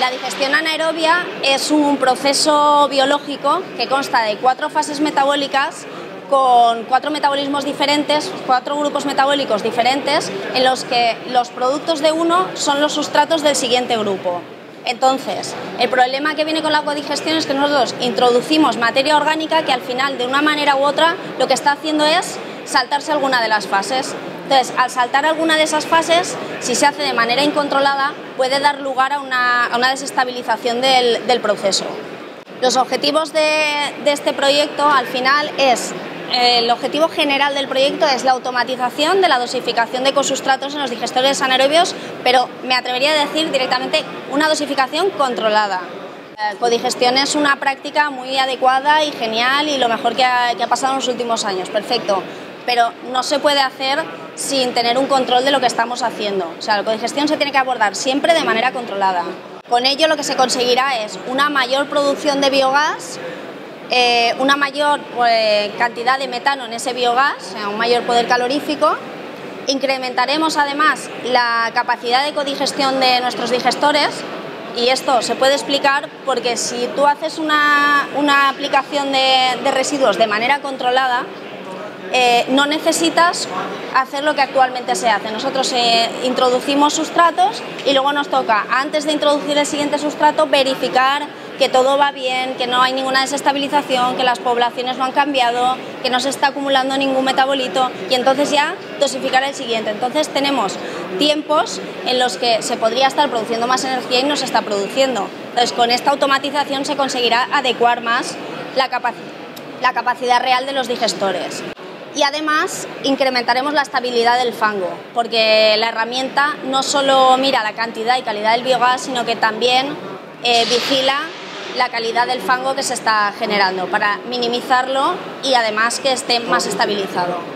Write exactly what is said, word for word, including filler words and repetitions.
La digestión anaerobia es un proceso biológico que consta de cuatro fases metabólicas con cuatro metabolismos diferentes, cuatro grupos metabólicos diferentes, en los que los productos de uno son los sustratos del siguiente grupo. Entonces, el problema que viene con la codigestión es que nosotros introducimos materia orgánica que al final, de una manera u otra, lo que está haciendo es saltarse alguna de las fases. Entonces, al saltar alguna de esas fases, si se hace de manera incontrolada, puede dar lugar a una, a una desestabilización del, del proceso. Los objetivos de, de este proyecto, al final, es... El objetivo general del proyecto es la automatización de la dosificación de ecosustratos en los digestores anaerobios, pero me atrevería a decir directamente una dosificación controlada. La codigestión es una práctica muy adecuada y genial y lo mejor que ha, que ha pasado en los últimos años, perfecto, pero no se puede hacer sin tener un control de lo que estamos haciendo. O sea, la codigestión se tiene que abordar siempre de manera controlada. Con ello lo que se conseguirá es una mayor producción de biogás, Eh, una mayor eh, cantidad de metano en ese biogás, o sea, un mayor poder calorífico. Incrementaremos además la capacidad de codigestión de nuestros digestores y esto se puede explicar porque si tú haces una, una aplicación de, de residuos de manera controlada, eh, no necesitas hacer lo que actualmente se hace. Nosotros eh, introducimos sustratos y luego nos toca, antes de introducir el siguiente sustrato, verificar que todo va bien, que no hay ninguna desestabilización, que las poblaciones no han cambiado, que no se está acumulando ningún metabolito y entonces ya dosificar el siguiente. Entonces tenemos tiempos en los que se podría estar produciendo más energía y no se está produciendo. Entonces con esta automatización se conseguirá adecuar más la, capac la capacidad real de los digestores. Y además incrementaremos la estabilidad del fango, porque la herramienta no solo mira la cantidad y calidad del biogás, sino que también eh, vigila la calidad del fango que se está generando para minimizarlo y además que esté más estabilizado.